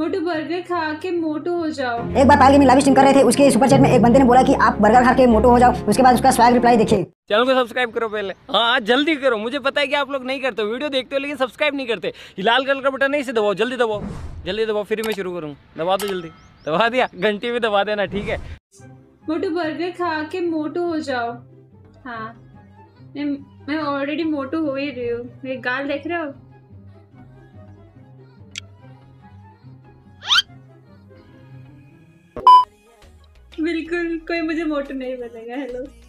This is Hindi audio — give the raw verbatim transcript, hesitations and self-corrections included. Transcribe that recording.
मोटू बर्गर खा के मोटू हो जाओ। एक बार पायल की लाइव स्ट्रीम कर रहे थे, उसके सुपर चैट में एक बंदे ने बोला कि आप बर्गर खा के मोटो हो जाओ। उसके बाद उसका स्वैग रिप्लाई देखिए। चैनल को सब्सक्राइब करो पहले, हाँ जल्दी करो। मुझे पता है कि आप लोग नहीं करते हो, वीडियो देखते हो लेकिन सब्सक्राइब नहीं करते। ये लाल कलर का बटन नहीं से दबाओ, जल्दी दबाओ, जल्दी दबाओ, फिर मैं शुरू करूँ। दबा दो जल्दी, दबा दिया, घंटी भी दबा देना, ठीक है। मोटू बर्गर खा के मोटू हो जाओ। हाँ मैं मैं ऑलरेडी मोटू हो ही रही हूँ। मेरे गाल देख रहे हो? बिल्कुल कोई मुझे मोटू नहीं बनेगा। हेलो।